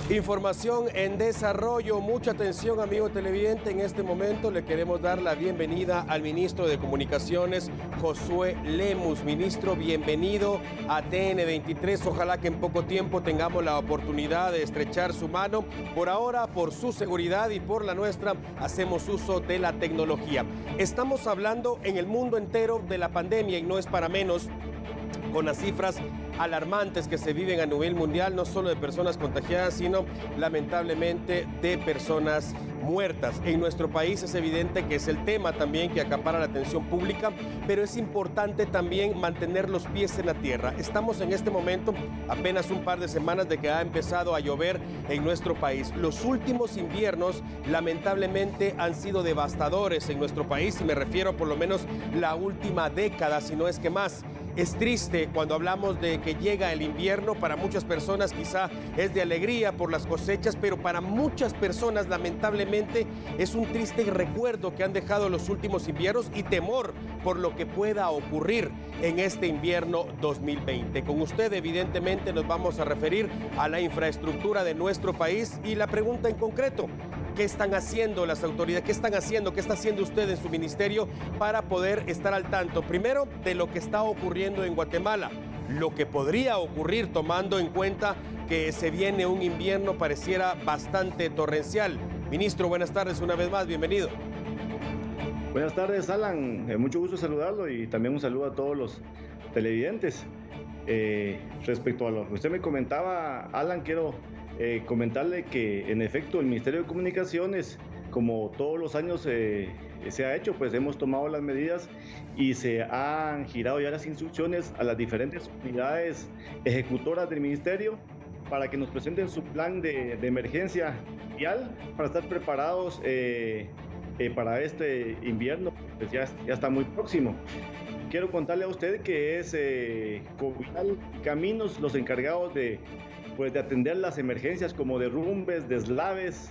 Información en desarrollo. Mucha atención, amigo televidente. En este momento le queremos dar la bienvenida al ministro de Comunicaciones, Josué Lemus. Ministro, bienvenido a TN23. Ojalá que en poco tiempo tengamos la oportunidad de estrechar su mano. Por ahora, por su seguridad y por la nuestra, hacemos uso de la tecnología. Estamos hablando en el mundo entero de la pandemia y no es para menos, con las cifras alarmantes que se viven a nivel mundial, no solo de personas contagiadas, sino lamentablemente de personas muertas. En nuestro país es evidente que es el tema también que acapara la atención pública, pero es importante también mantener los pies en la tierra. Estamos en este momento apenas un par de semanas de que ha empezado a llover en nuestro país. Los últimos inviernos lamentablemente han sido devastadores en nuestro país, y me refiero por lo menos la última década, si no es que más. Es triste cuando hablamos de que llega el invierno. Para muchas personas quizá es de alegría por las cosechas, pero para muchas personas lamentablemente es un triste recuerdo que han dejado los últimos inviernos y temor por lo que pueda ocurrir en este invierno 2020. Con usted evidentemente nos vamos a referir a la infraestructura de nuestro país y la pregunta en concreto: ¿qué están haciendo las autoridades? ¿Qué están haciendo? ¿Qué está haciendo usted en su ministerio para poder estar al tanto, primero, de lo que está ocurriendo en Guatemala, lo que podría ocurrir tomando en cuenta que se viene un invierno pareciera bastante torrencial? Ministro, buenas tardes una vez más, bienvenido. Buenas tardes, Alan, mucho gusto saludarlo y también un saludo a todos los televidentes. Respecto a lo que usted me comentaba, Alan, quiero comentarle que en efecto el Ministerio de Comunicaciones, como todos los años se ha hecho, pues hemos tomado las medidas y se han girado ya las instrucciones a las diferentes unidades ejecutoras del Ministerio para que nos presenten su plan de emergencia vial para estar preparados para este invierno, pues ya está muy próximo. Quiero contarle a usted que es Covial y Caminos los encargados de atender las emergencias como derrumbes, deslaves,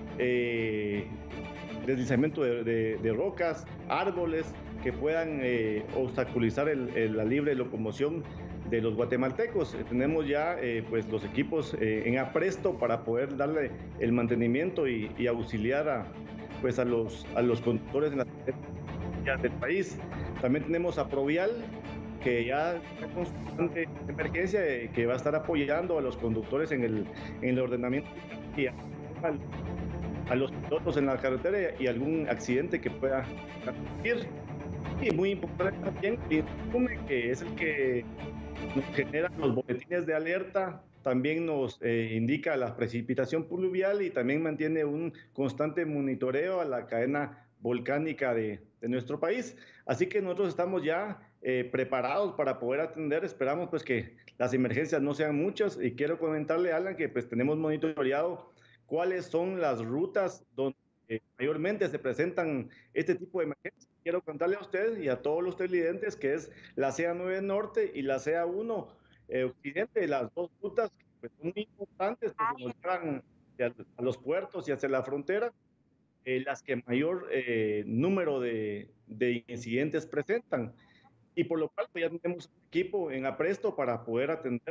deslizamiento de rocas, árboles que puedan obstaculizar la libre locomoción de los guatemaltecos. Tenemos ya pues los equipos en apresto para poder darle el mantenimiento y auxiliar a los conductores en las del país. También tenemos a Provial, que ya está constante emergencia, que va a estar apoyando a los conductores en el ordenamiento y a los pilotos en la carretera y algún accidente que pueda ocurrir. Y muy importante también, el INACUME, que es el que nos genera los boletines de alerta, también nos indica la precipitación pluvial y también mantiene un constante monitoreo a la cadena volcánica de nuestro país. Así que nosotros estamos ya preparados para poder atender. Esperamos pues que las emergencias no sean muchas, y quiero comentarle, Alan, que pues tenemos monitoreado cuáles son las rutas donde mayormente se presentan este tipo de emergencias. Quiero contarle a usted y a todos los televidentes que es la CA9 Norte y la CA1 Occidente, las dos rutas que pues, son muy importantes porque nos llevan a los puertos y hacia la frontera, las que mayor número de incidentes presentan. Y por lo cual pues, ya tenemos un equipo en apresto para poder atender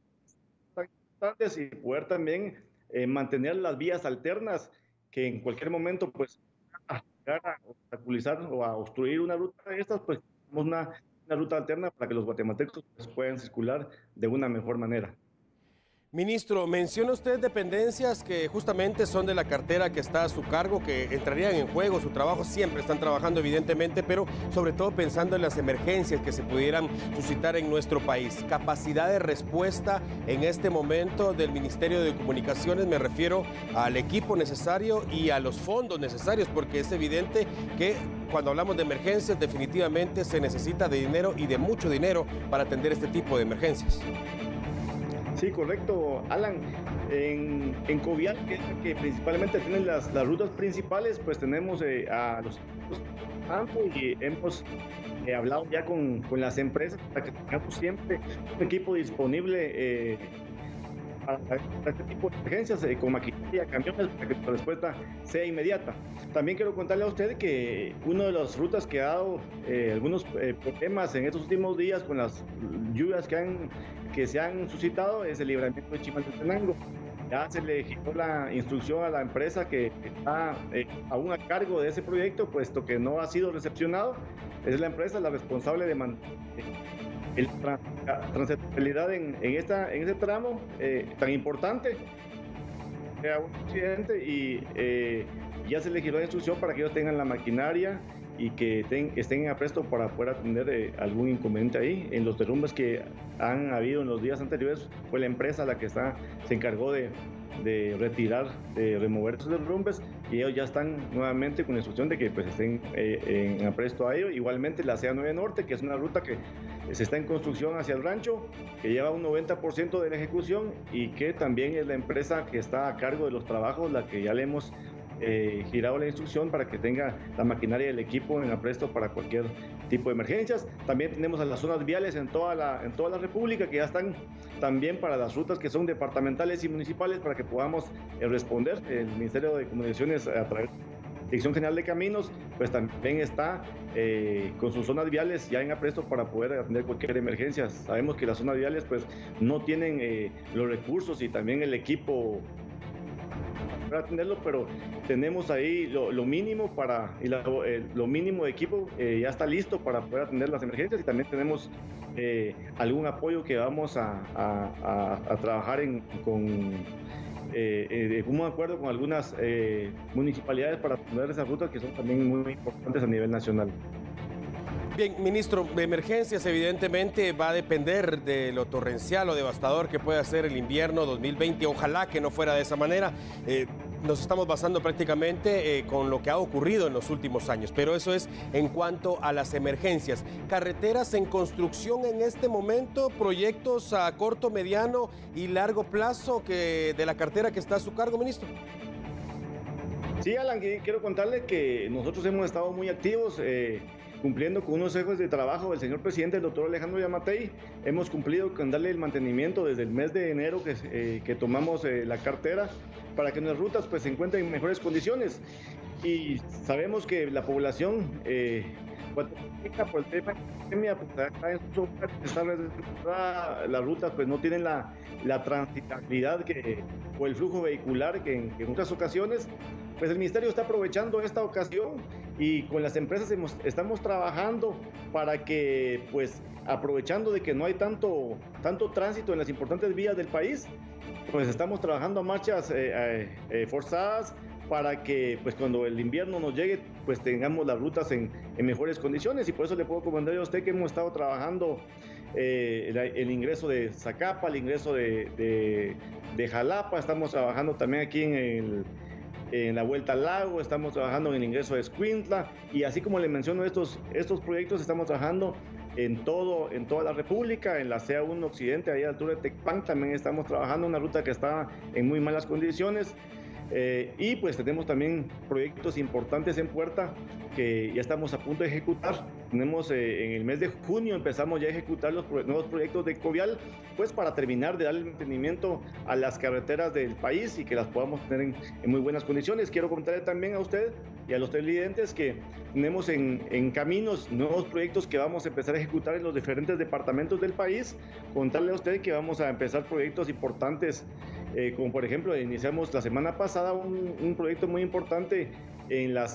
tan importantes y poder también mantener las vías alternas que en cualquier momento pues a obstaculizar o a obstruir una ruta de estas, pues tenemos una ruta alterna para que los guatemaltecos pues, puedan circular de una mejor manera. Ministro, menciona usted dependencias que justamente son de la cartera que está a su cargo, que entrarían en juego su trabajo. Siempre están trabajando evidentemente, pero sobre todo pensando en las emergencias que se pudieran suscitar en nuestro país. Capacidad de respuesta en este momento del Ministerio de Comunicaciones, me refiero al equipo necesario y a los fondos necesarios, porque es evidente que cuando hablamos de emergencias definitivamente se necesita de dinero y de mucho dinero para atender este tipo de emergencias. Sí, correcto, Alan. En Covial, que es la que principalmente tiene las rutas principales, pues tenemos a los campo y hemos hablado ya con las empresas para que tengamos siempre un equipo disponible para este tipo de emergencias, con maquinaria, camiones, para que la respuesta sea inmediata. También quiero contarle a usted que una de las rutas que ha dado algunos problemas en estos últimos días con las lluvias que se han suscitado es el libramiento de Chimaltenango. Ya se le giró la instrucción a la empresa que está aún a cargo de ese proyecto, puesto que no ha sido recepcionado. Es la empresa la responsable de mantener la transitabilidad en ese tramo tan importante. Un accidente y ya se le giró la instrucción para que ellos tengan la maquinaria y que estén en apresto para poder atender algún inconveniente ahí. En los derrumbes que han habido en los días anteriores, fue la empresa la que se encargó de remover esos derrumbes, y ellos ya están nuevamente con la instrucción de que pues estén en apresto a ello. Igualmente la CA9 Norte, que es una ruta que se está en construcción hacia el rancho, que lleva un 90% de la ejecución y que también es la empresa que está a cargo de los trabajos, la que ya le hemos girado la instrucción para que tenga la maquinaria y el equipo en apresto para cualquier tipo de emergencias. También tenemos a las zonas viales en toda la República, que ya están también para las rutas que son departamentales y municipales, para que podamos responder. El Ministerio de Comunicaciones, a través de la Dirección General de Caminos, pues también está con sus zonas viales ya en apresto para poder atender cualquier emergencia. Sabemos que las zonas viales pues no tienen los recursos y también el equipo para atenderlo, pero tenemos ahí lo mínimo lo mínimo de equipo ya está listo para poder atender las emergencias, y también tenemos algún apoyo que vamos a trabajar con un acuerdo con algunas municipalidades para atender esas rutas que son también muy importantes a nivel nacional. Bien, ministro, de emergencias evidentemente va a depender de lo torrencial o devastador que pueda ser el invierno 2020. Ojalá que no fuera de esa manera. Nos estamos basando prácticamente con lo que ha ocurrido en los últimos años, pero eso es en cuanto a las emergencias. Carreteras en construcción en este momento, proyectos a corto, mediano y largo plazo de la cartera que está a su cargo, ministro. Sí, Alan, quiero contarle que nosotros hemos estado muy activos cumpliendo con unos ejes de trabajo del señor presidente, el doctor Alejandro Yamatei. Hemos cumplido con darle el mantenimiento desde el mes de enero que tomamos la cartera, para que nuestras rutas pues se encuentren en mejores condiciones. Y sabemos que la población por el tema de la pandemia, pues, las rutas pues no tienen la transitabilidad o el flujo vehicular que en otras ocasiones. Pues el Ministerio está aprovechando esta ocasión y con las empresas estamos trabajando para que, pues, aprovechando de que no hay tanto tránsito en las importantes vías del país, pues estamos trabajando a marchas forzadas para que, pues, cuando el invierno nos llegue, pues tengamos las rutas en mejores condiciones. Y por eso le puedo comentar a usted que hemos estado trabajando el ingreso de Zacapa, el ingreso de Jalapa. Estamos trabajando también aquí en la vuelta al lago, estamos trabajando en el ingreso de Escuintla, y así como le menciono estos proyectos, estamos trabajando en toda la República. En la CA1 Occidente, ahí a la altura de Tecpan, también estamos trabajando una ruta que está en muy malas condiciones. Y pues tenemos también proyectos importantes en puerta que ya estamos a punto de ejecutar. Tenemos en el mes de junio empezamos ya a ejecutar los nuevos proyectos de Covial, pues para terminar de darle mantenimiento a las carreteras del país y que las podamos tener en muy buenas condiciones. Quiero contarle también a usted y a los televidentes que tenemos en caminos nuevos proyectos que vamos a empezar a ejecutar en los diferentes departamentos del país. Contarle a usted que vamos a empezar proyectos importantes, como por ejemplo iniciamos la semana pasada un proyecto muy importante en la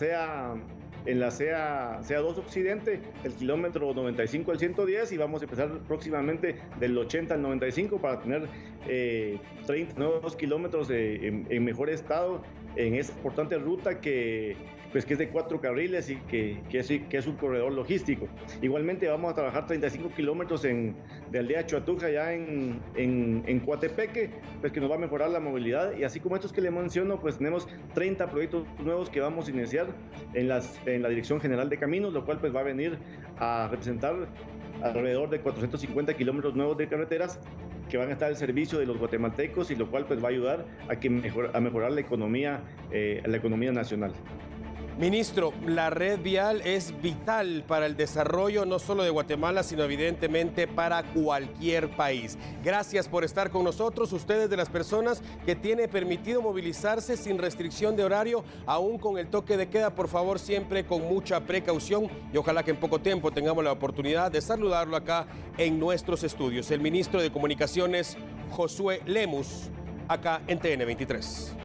CA2 Occidente, el kilómetro 95 al 110, y vamos a empezar próximamente del 80 al 95 para tener 30 nuevos kilómetros en mejor estado en esa importante ruta que es de 4 carriles y que es un corredor logístico. Igualmente vamos a trabajar 35 kilómetros de Aldea Chuatuja ya en Coatepeque, pues que nos va a mejorar la movilidad. Y así como estos que le menciono, pues tenemos 30 proyectos nuevos que vamos a iniciar en la Dirección General de Caminos, lo cual pues va a venir a representar alrededor de 450 kilómetros nuevos de carreteras que van a estar al servicio de los guatemaltecos, y lo cual pues va a ayudar a mejorar la economía nacional. Ministro, la red vial es vital para el desarrollo no solo de Guatemala, sino evidentemente para cualquier país. Gracias por estar con nosotros, ustedes de las personas que tiene permitido movilizarse sin restricción de horario, aún con el toque de queda. Por favor, siempre con mucha precaución, y ojalá que en poco tiempo tengamos la oportunidad de saludarlo acá en nuestros estudios. El ministro de Comunicaciones, Josué Lemus, acá en TN23.